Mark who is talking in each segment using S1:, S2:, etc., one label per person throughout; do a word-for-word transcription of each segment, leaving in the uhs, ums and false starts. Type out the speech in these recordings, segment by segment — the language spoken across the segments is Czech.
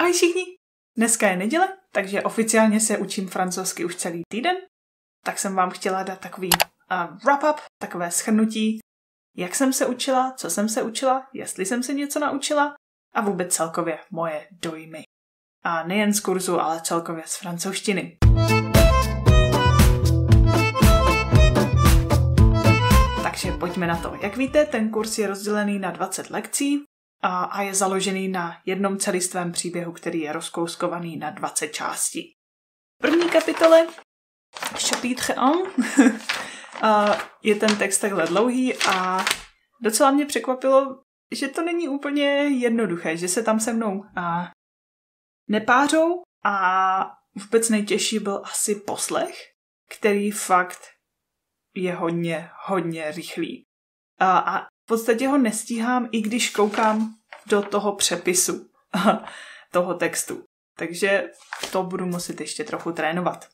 S1: Ahoj všichni! Dneska je neděle, takže oficiálně se učím francouzsky už celý týden, tak jsem vám chtěla dát takový uh, wrap-up, takové shrnutí, jak jsem se učila, co jsem se učila, jestli jsem se něco naučila a vůbec celkově moje dojmy. A nejen z kurzu, ale celkově z francouzštiny. Takže pojďme na to. Jak víte, ten kurz je rozdělený na dvacet lekcí a, a je založený na jednom celistvém příběhu, který je rozkouskovaný na dvacet částí. V první kapitole, chapitre jedna, je ten text takhle dlouhý a docela mě překvapilo, že to není úplně jednoduché, že se tam se mnou a, nepářou a vůbec nejtěžší byl asi poslech, který fakt je hodně, hodně rychlý. A, a v podstatě ho nestíhám, i když koukám do toho přepisu toho textu. Takže to budu muset ještě trochu trénovat.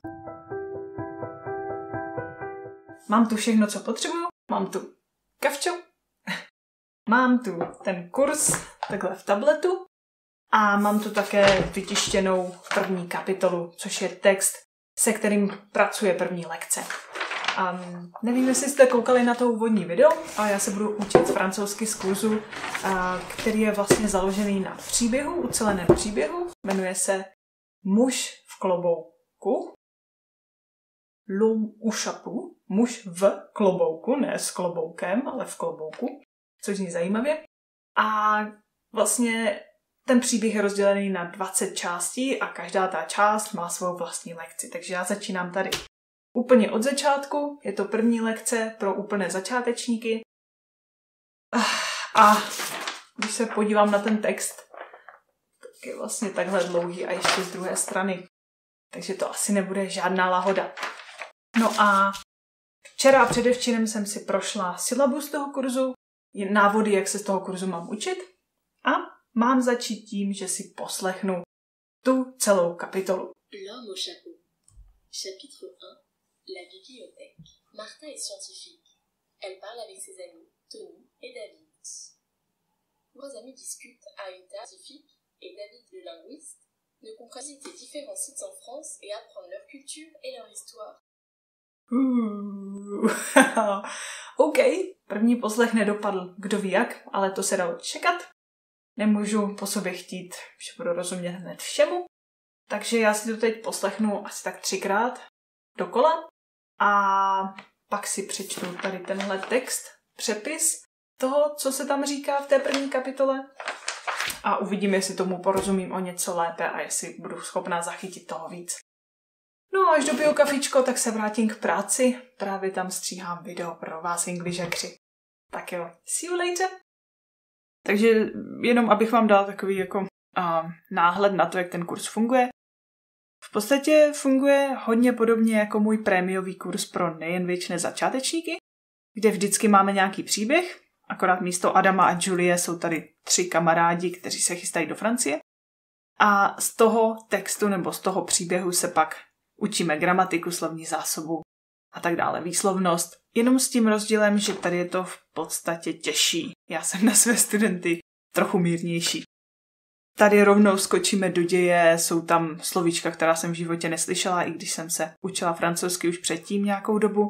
S1: Mám tu všechno, co potřebuju. Mám tu kavčo. Mám tu ten kurz takhle v tabletu. A mám tu také vytištěnou první kapitolu, což je text, se kterým pracuje první lekce. Um, nevím, jestli jste koukali na to úvodní video, ale já se budu učit francouzsky z kurzu, uh, který je vlastně založený na příběhu, uceleném příběhu. Jmenuje se Muž v klobouku. L'homme au chapeau. Muž v klobouku, ne s kloboukem, ale v klobouku, což zní zajímavě. A vlastně ten příběh je rozdělený na dvacet částí a každá ta část má svou vlastní lekci. Takže já začínám tady úplně od začátku. Je to první lekce pro úplné začátečníky. A když se podívám na ten text, tak je vlastně takhle dlouhý a ještě z druhé strany. Takže to asi nebude žádná lahoda. No a včera a předevčírem jsem si prošla syllabus toho kurzu, návody, jak se z toho kurzu mám učit. A mám začít tím, že si poslechnu tu celou kapitolu.
S2: L'homme au chapeau. Chapitre un. La bibliothèque. Martha est scientifique. Elle parle avec ses amis, Tony et David. Trois amis discutent à une table scientifique et David, le linguiste, ne comprend pas visiter différents sites en France et apprendre leur culture et leur histoire.
S1: Uh, OK, první poslech nedopadl kdo ví jak, ale to se dalo čekat. Nemůžu po sobě chtít, že budu rozumět hned všemu. Takže já si to teď poslechnu asi tak třikrát dokola a pak si přečtu tady tenhle text, přepis toho, co se tam říká v té první kapitole a uvidíme, jestli tomu porozumím o něco lépe a jestli budu schopná zachytit toho víc. No a až dobiju kafičko, tak se vrátím k práci. Právě tam stříhám video pro vás Englishekři. Tak jo, see you later. Takže jenom abych vám dal takový jako uh, náhled na to, jak ten kurz funguje. V podstatě funguje hodně podobně jako můj prémiový kurz pro nejen věčné začátečníky, kde vždycky máme nějaký příběh, akorát místo Adama a Julie jsou tady tři kamarádi, kteří se chystají do Francie. A z toho textu nebo z toho příběhu se pak učíme gramatiku, slovní zásobu a tak dále, výslovnost. Jenom s tím rozdílem, že tady je to v podstatě těžší. Já jsem na své studenty trochu mírnější. Tady rovnou skočíme do děje, jsou tam slovíčka, která jsem v životě neslyšela, i když jsem se učila francouzsky už předtím nějakou dobu.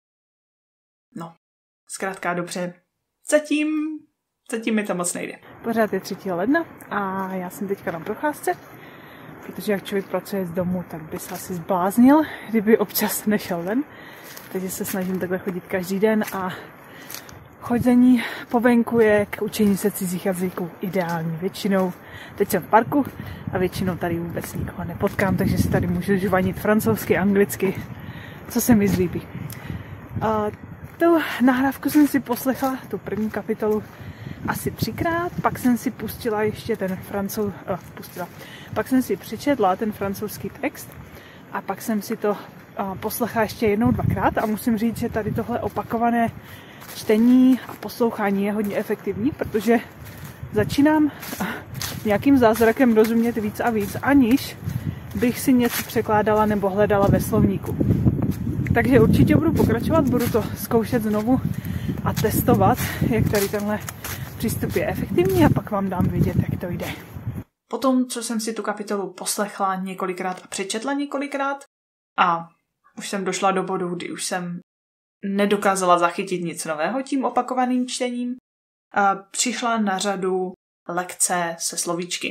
S1: No, zkrátka dobře. Zatím, zatím mi to moc nejde. Pořád je třetího ledna a já jsem teďka na procházce, protože jak člověk pracuje z domu, tak by se asi zbláznil, kdyby občas nešel ven. Takže se snažím takhle chodit každý den a chodzení po venku je k učení se cizích jazyků ideální. Většinou teď jsem v parku a většinou tady vůbec nikoho nepotkám, takže si tady můžu žvanit francouzsky, anglicky, co se mi zlíbí. A tu nahrávku jsem si poslechla, tu první kapitolu, asi třikrát, pak jsem si pustila ještě ten francouz... Oh, pustila. Pak jsem si přečetla ten francouzský text a pak jsem si to uh, poslechla ještě jednou, dvakrát a musím říct, že tady tohle opakované čtení a poslouchání je hodně efektivní, protože začínám nějakým zázrakem rozumět víc a víc, aniž bych si něco překládala nebo hledala ve slovníku. Takže určitě budu pokračovat, budu to zkoušet znovu a testovat, jak tady tenhle přístup je efektivní a pak vám dám vědět, jak to jde. potom, co jsem si tu kapitolu poslechla několikrát a přečetla několikrát a už jsem došla do bodu, kdy už jsem nedokázala zachytit nic nového tím opakovaným čtením, a přišla na řadu lekce se slovíčky.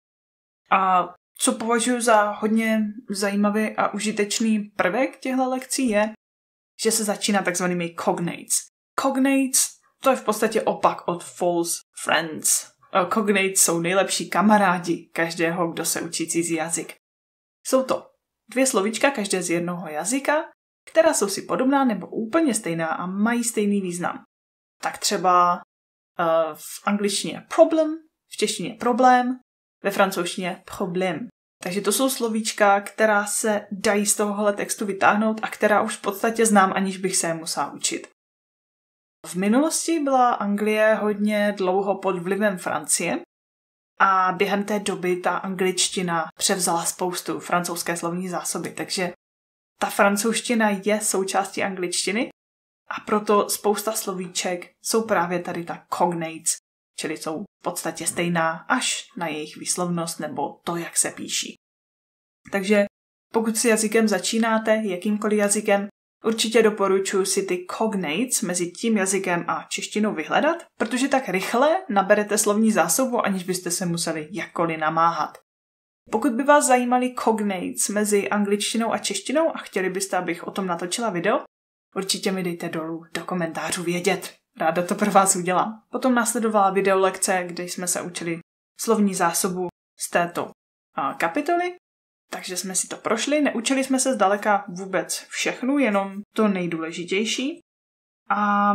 S1: A co považuji za hodně zajímavý a užitečný prvek těchto lekcí je, že se začíná takzvanými cognates. Cognates, to je v podstatě opak od false friends. Cognates jsou nejlepší kamarádi každého, kdo se učí cizí jazyk. Jsou to dvě slovíčka, každé z jednoho jazyka, která jsou si podobná nebo úplně stejná a mají stejný význam. Tak třeba uh, v angličtině problem, v češtině problém, ve francouzštině problém. Takže to jsou slovíčka, která se dají z tohohle textu vytáhnout a která už v podstatě znám, aniž bych se je musela učit. V minulosti byla Anglie hodně dlouho pod vlivem Francie a během té doby ta angličtina převzala spoustu francouzské slovní zásoby, takže ta francouzština je součástí angličtiny a proto spousta slovíček jsou právě tady ta cognates, čili jsou v podstatě stejná až na jejich výslovnost nebo to, jak se píší. Takže pokud si jazykem začínáte, jakýmkoliv jazykem, určitě doporučuji si ty cognates mezi tím jazykem a češtinou vyhledat, protože tak rychle naberete slovní zásobu, aniž byste se museli jakkoliv namáhat. Pokud by vás zajímaly cognates mezi angličtinou a češtinou a chtěli byste, abych o tom natočila video, určitě mi dejte dolů do komentářů vědět. Ráda to pro vás udělám. Potom následovala videolekce, kde jsme se učili slovní zásobu z této kapitoly, takže jsme si to prošli. Neučili jsme se zdaleka vůbec všechnu, jenom to nejdůležitější. A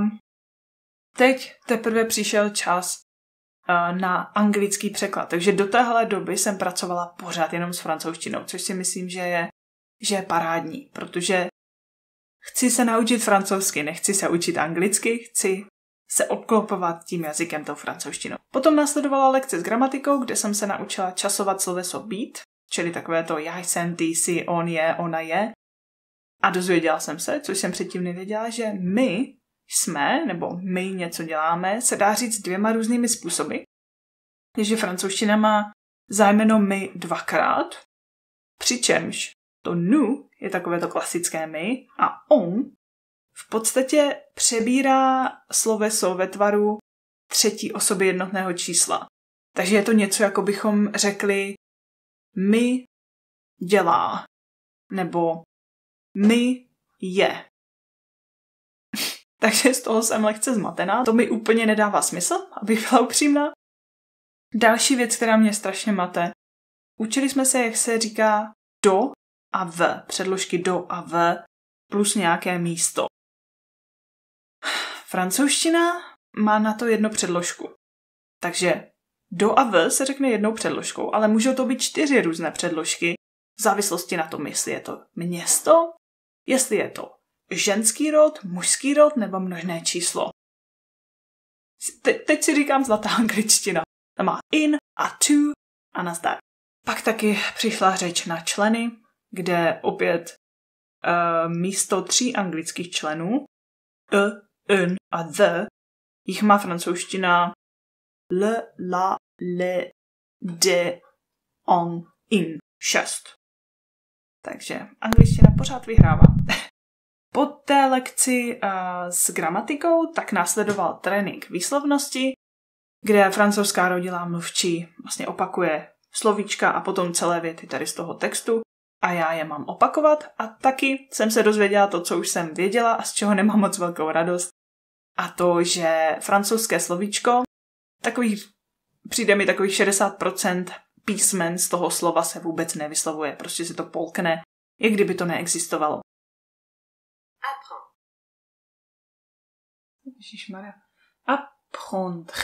S1: teď teprve přišel čas na anglický překlad. Takže do téhle doby jsem pracovala pořád jenom s francouzštinou, což si myslím, že je, že je parádní, protože chci se naučit francouzsky, nechci se učit anglicky, chci se obklopovat tím jazykem, tou francouzštinou. Potom následovala lekce s gramatikou, kde jsem se naučila časovat sloveso být, čili takové to já jsem, ty jsi, on je, ona je. A dozvěděla jsem se, což jsem předtím nevěděla, že my jsme, nebo my něco děláme, se dá říct dvěma různými způsoby. Takže francouzština má zájmeno my dvakrát, přičemž to nu je takové to klasické my a on v podstatě přebírá sloveso ve tvaru třetí osoby jednotného čísla. Takže je to něco, jako bychom řekli my dělá, nebo my je. Takže z toho jsem lehce zmatená. To mi úplně nedává smysl, abych byla upřímná. Další věc, která mě strašně mate. Učili jsme se, jak se říká do a v. Předložky do a v plus nějaké místo. Francouzština má na to jednu předložku. Takže do a v se řekne jednou předložkou, ale můžou to být čtyři různé předložky v závislosti na tom, jestli je to město, jestli je to ženský rod, mužský rod nebo množné číslo. Te- teď si říkám zlatá angličtina. Tam má in a to a nazdar. Pak taky přišla řeč na členy, kde opět uh, místo tří anglických členů e, n a the jich má francouzština le, la, le, de, on, in, šest. Takže angličtina pořád vyhrává. Po té lekci uh, s gramatikou tak následoval trénink výslovnosti, kde francouzská rodilá mluvčí vlastně opakuje slovíčka a potom celé věty tady z toho textu a já je mám opakovat a taky jsem se dozvěděla to, co už jsem věděla a z čeho nemám moc velkou radost. A to, že francouzské slovíčko, takových, přijde mi takových šedesát procent písmen z toho slova se vůbec nevyslovuje, prostě se to polkne, i kdyby to neexistovalo. Ježišmarja. Apprendre.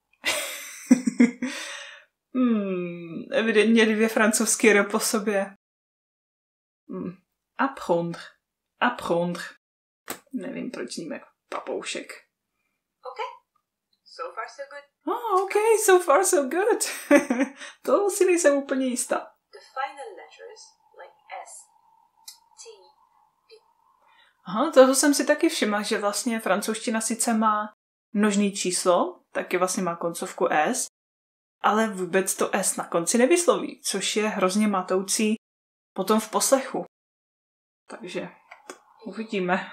S1: hmm, evidentně dvě francouzské r po sobě. Hmm. Apprendre. Apprendre. Nevím, proč zním jako papoušek.
S2: Ok. So far so good.
S1: Oh, ok, so far so good. To si nejsem úplně jistá.
S2: The final letters, like S, T, P.
S1: Aha, toho jsem si taky všimla, že vlastně francouzština sice má množný číslo, taky vlastně má koncovku S, ale vůbec to S na konci nevysloví, což je hrozně matoucí potom v poslechu. Takže uvidíme.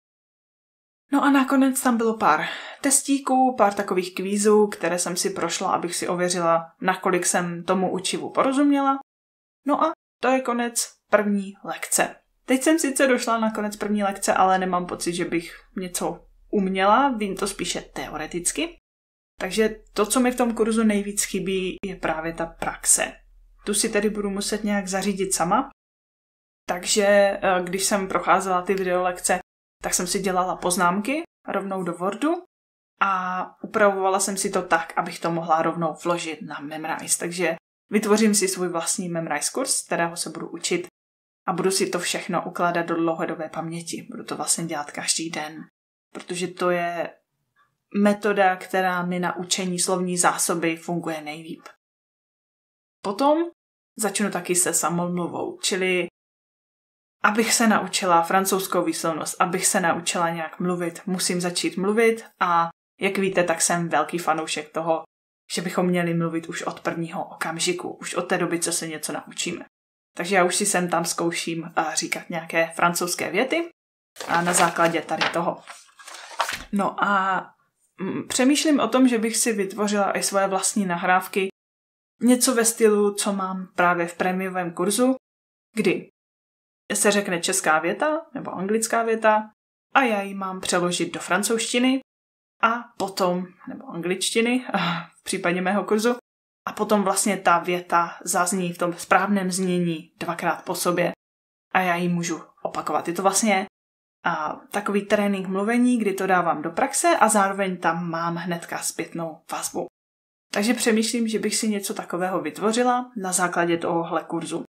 S1: No a nakonec tam bylo pár testíků, pár takových kvízů, které jsem si prošla, abych si ověřila, nakolik jsem tomu učivu porozuměla. No a to je konec první lekce. Teď jsem sice došla na konec první lekce, ale nemám pocit, že bych něco uměla, vím to spíše teoreticky. Takže to, co mi v tom kurzu nejvíc chybí, je právě ta praxe. Tu si tedy budu muset nějak zařídit sama. Takže když jsem procházela ty videolekce, tak jsem si dělala poznámky rovnou do Wordu a upravovala jsem si to tak, abych to mohla rovnou vložit na Memrise. Takže vytvořím si svůj vlastní Memrise kurz, kterého se budu učit a budu si to všechno ukládat do dlouhodobé paměti. Budu to vlastně dělat každý den, protože to je metoda, která mi na učení slovní zásoby funguje nejlíp. Potom začnu taky se samomluvou, čili abych se naučila francouzskou výslovnost, abych se naučila nějak mluvit, musím začít mluvit a jak víte, tak jsem velký fanoušek toho, že bychom měli mluvit už od prvního okamžiku, už od té doby, co se něco naučíme. Takže já už si sem tam zkouším říkat nějaké francouzské věty a na základě tady toho. No a přemýšlím o tom, že bych si vytvořila i svoje vlastní nahrávky, něco ve stylu, co mám právě v prémiovém kurzu, kdy se řekne česká věta nebo anglická věta a já ji mám přeložit do francouzštiny a potom, nebo angličtiny v případě mého kurzu, a potom vlastně ta věta zazní v tom správném znění dvakrát po sobě a já ji můžu opakovat. Je to vlastně a, takový trénink mluvení, kdy to dávám do praxe a zároveň tam mám hnedka zpětnou vazbu. Takže přemýšlím, že bych si něco takového vytvořila na základě tohohle kurzu.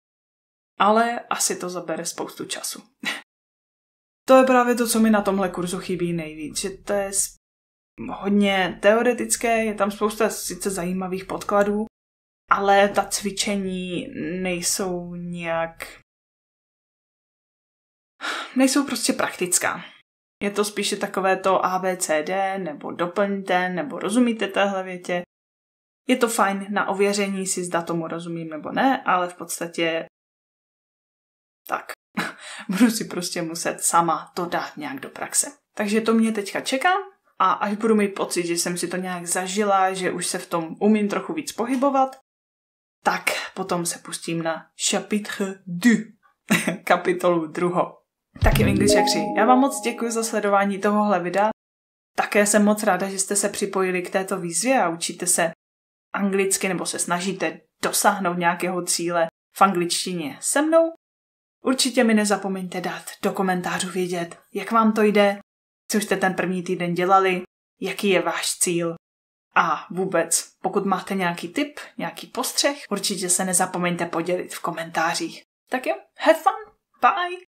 S1: Ale asi to zabere spoustu času. To je právě to, co mi na tomhle kurzu chybí nejvíc, že to je hodně teoretické, je tam spousta sice zajímavých podkladů, ale ta cvičení nejsou nějak... nejsou prostě praktická. Je to spíše takové to A, B, C, D, nebo doplňte, nebo rozumíte téhle větě. Je to fajn na ověření si, zda tomu rozumím nebo ne, ale v podstatě tak. Budu si prostě muset sama to dát nějak do praxe. Takže to mě teďka čeká a až budu mít pocit, že jsem si to nějak zažila, že už se v tom umím trochu víc pohybovat, tak potom se pustím na chapitre deux, kapitolu druhou. Taky English jak tři. Já vám moc děkuji za sledování tohohle videa. Také jsem moc ráda, že jste se připojili k této výzvě a učíte se anglicky nebo se snažíte dosáhnout nějakého cíle v angličtině se mnou. Určitě mi nezapomeňte dát do komentářů vědět, jak vám to jde, co jste ten první týden dělali, jaký je váš cíl a vůbec, pokud máte nějaký tip, nějaký postřeh, určitě se nezapomeňte podělit v komentářích. Tak jo, have fun, bye!